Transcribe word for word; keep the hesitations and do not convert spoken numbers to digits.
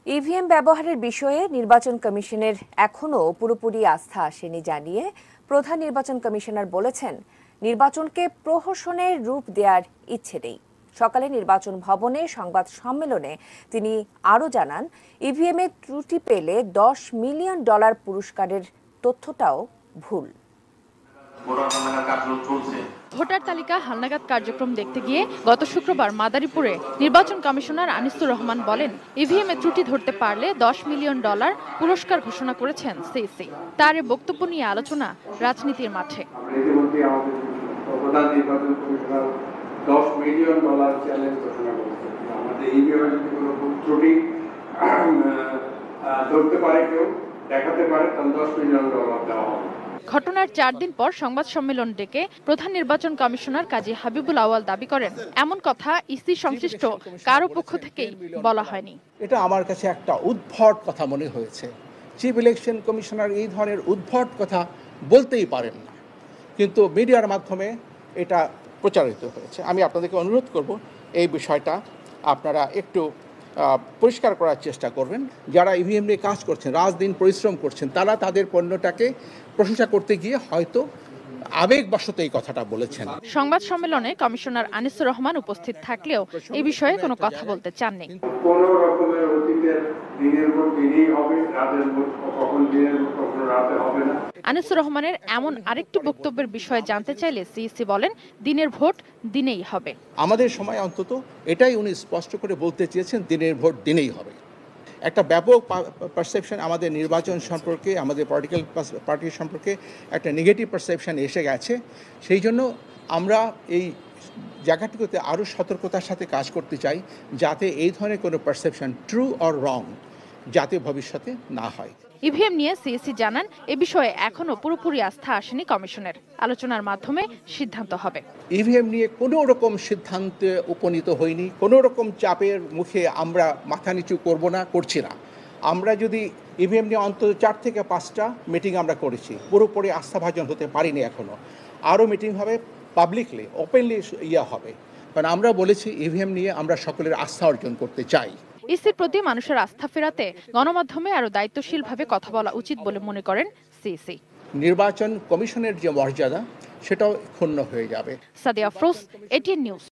EVM ব্যবহারের বিষয়ে নির্বাচন কমিশনের এখনও পুরোপুরি আস্থা আসেনি জানিয়ে প্রধান নির্বাচন কমিশনার বলেছেন, নির্বাচনকে প্রহসনের রূপ দেওয়ার ইচ্ছে নেই। সকালে নির্বাচন ভবনে সংবাদ সম্মেলনে তিনি আরও জানান, ইভিএমে ত্রুটি পেলে দশ মিলিয়ন ডলার পুরস্কারের তথ্যটাও ভুল। ভোটার তালিকা হালনাগাদ কার্যক্রম দেখতে গিয়ে গত শুক্রবার মাদারীপুরে নির্বাচন কমিশনার আনিসুর রহমান বলেন, ইভিএমে ত্রুটি ধরতে পারলে দশ মিলিয়ন ডলার পুরস্কার ঘোষণা করেছেন সিইসি। তার এই বক্তব্য নিয়ে আলোচনা রাজনীতির মাঠে। দশ মিলিয়ন ডলার চ্যালেঞ্জ ঘোষণা করেছেন। আমাদের ইভিএমে যদি কোনো ত্রুটি ধরতে পারে, কেউ দেখাতে পারে, তাহলে দশ মিলিয়ন ডলার দেওয়া হবে। ঘটনার চার দিন পর সংবাদ সম্মেলন ডেকে প্রধান নির্বাচন কমিশনার কাজী হাবিবুল আওয়াল দাবি করেন, এমন কথা ইসি সংশ্লিষ্ট কারো পক্ষ থেকেই বলা হয়নি। এটা আমার কাছে একটা উদ্ভট কথা মনে হয়েছে। চিফ ইলেকশন কমিশনার এই ধরনের উদ্ভট কথা বলতেই পারেন না, কিন্তু মিডিয়ার মাধ্যমে এটা প্রচারিত হয়েছে। আমি আপনাদেরকে অনুরোধ করব এই বিষয়টা আপনারা একটু পরিষ্কার করার চেষ্টা করবেন। যারা ইভিএম নিয়ে কাজ করছেন, রাত দিন পরিশ্রম করছেন, তারা তাদের পণ্যটাকে প্রশংসা করতে গিয়ে হয়তো আবেগবশত এই কথাটা বলেছেন। সংবাদ সম্মেলনে কমিশনার আনিসুর রহমান উপস্থিত থাকলেও এই বিষয়ে কোনো কথা বলতে চাননি। কোনো রকমের অতীতের দিনের ভোট দিনেই হবে, রাতের ভোট কখন দিনের ভোট কখনো রাতে হবে না। আনিসুর রহমানের এমন আরেকটি বক্তব্যের বিষয়ে জানতে চাইলে সিইসি বলেন, দিনের ভোট দিনেই হবে। আমাদের সময় অন্তত এটাই উনি স্পষ্ট করে বলতে চেয়েছেন, দিনের ভোট দিনেই হবে। একটা ব্যাপক পারসেপশন আমাদের নির্বাচন সম্পর্কে, আমাদের পলিটিক্যাল পার্টি সম্পর্কে একটা নেগেটিভ পারসেপশন এসে গেছে। সেই জন্য আমরা এই জায়গাটিতে আরও সতর্কতার সাথে কাজ করতে চাই, যাতে এই ধরনের কোনো পারসেপশন ট্রু অর রং যাতে ভবিষ্যতে না হয়। ইভিএম নিয়ে সিইসি জানান, এ বিষয়ে এখনো পুরোপুরি আস্থা আসেনি কমিশনের। আলোচনার মাধ্যমে সিদ্ধান্ত হবে। ইভিএম নিয়ে কোনো রকম সিদ্ধান্তে উপনীত হয়নি, কোনো রকম চাপের মুখে আমরা মাথা নিচু করব না, করছি না। আমরা যদি ইভিএম নিয়ে অন্তত চার থেকে পাঁচটা মিটিং আমরা করেছি, পুরোপুরি আস্থাভাজন হতে পারিনি এখনো। আরও মিটিং হবে, পাবলিকলি ওপেনলি ইয়া হবে, কারণ আমরা বলেছি ইভিএম নিয়ে আমরা সকলের আস্থা অর্জন করতে চাই। ইসির প্রতি মানুষের আস্থা ফেরাতে গণমাধ্যমে আরো দায়িত্বশীলভাবে কথা বলা উচিত বলে মনে করেন সিইসি। নির্বাচন কমিশনের যে মর্যাদা, সেটাও ক্ষুণ্ণ হয়ে যাবে। সাদিয়া আফরোজ, এটিএন নিউজ।